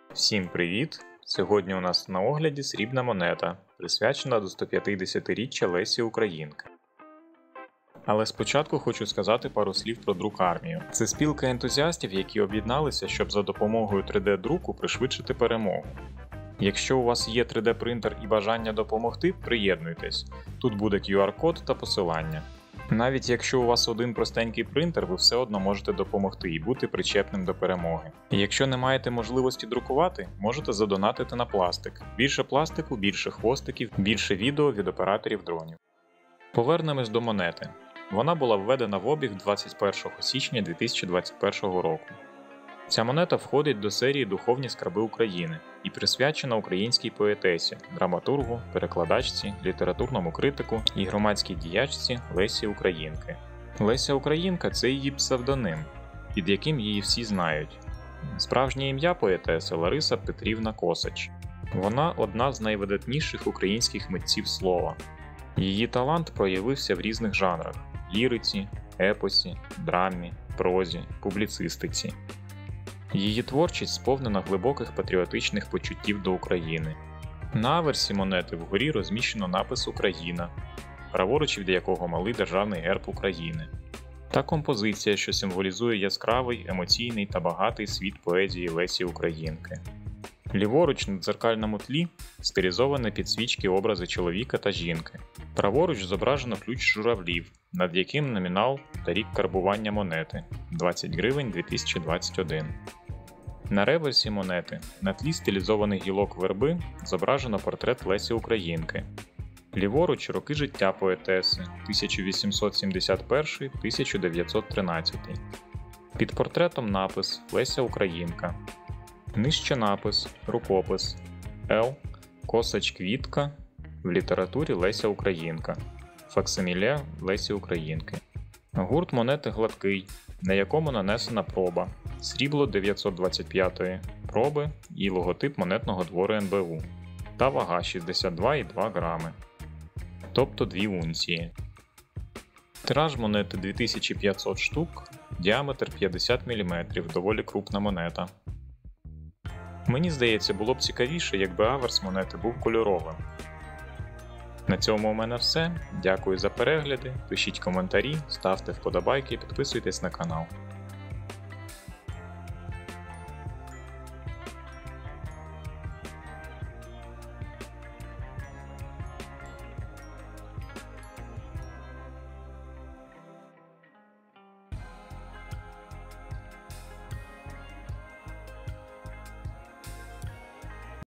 Всім привіт! Сьогодні у нас на огляді срібна монета, присвячена до 150-річчя Лесі Українки. Але спочатку хочу сказати пару слів про друкармію. Це спілка ентузіастів, які об'єдналися, щоб за допомогою 3D-друку пришвидшити перемогу. Якщо у вас є 3D-принтер і бажання допомогти, приєднуйтесь. Тут буде QR-код та посилання. Навіть якщо у вас один простенький принтер, ви все одно можете допомогти і бути причепним до перемоги. І якщо не маєте можливості друкувати, можете задонатити на пластик. Більше пластику, більше хвостиків, більше відео від операторів дронів. Повернемось до монети. Вона була введена в обіг 21 січня 2021 року. Ця монета входить до серії «Духовні скарби України» і присвячена українській поетесі, драматургу, перекладачці, літературному критику і громадській діячці Лесі Українки. Леся Українка – це її псевдоним, під яким її всі знають. Справжнє ім'я поетеси – Лариса Петрівна Косач. Вона одна з найвидатніших українських митців слова. Її талант проявився в різних жанрах – ліриці, епосі, драмі, прозі, публіцистиці. Її творчість сповнена глибоких патріотичних почуттів до України. На аверсі монети вгорі розміщено напис «Україна», праворуч від якого малий державний герб України, та композиція, що символізує яскравий, емоційний та багатий світ поезії Лесі Українки. Ліворуч на дзеркальному тлі стилізовані підсвічки образи чоловіка та жінки. Праворуч зображено ключ журавлів, над яким номінал та рік карбування монети – 20 гривень 2021. На реверсі монети на тлі стилізованих гілок верби зображено портрет Лесі Українки. Ліворуч – роки життя поетеси 1871-1913. Під портретом напис «Леся Українка». Нижче напис «Рукопис» Л. Косач Квітка, в літературі Леся Українка, факсиміле Лесі Українки. Гурт монети гладкий, на якому нанесена проба, срібло 925-ї проби і логотип монетного двору НБУ, та вага 62,2 грами, тобто 2 унції. Тираж монети 2500 штук, діаметр 50 мм, доволі крупна монета. Мені здається, було б цікавіше, якби аверс монети був кольоровим. На цьому у мене все. Дякую за перегляди, пишіть коментарі, ставте вподобайки і підписуйтесь на канал.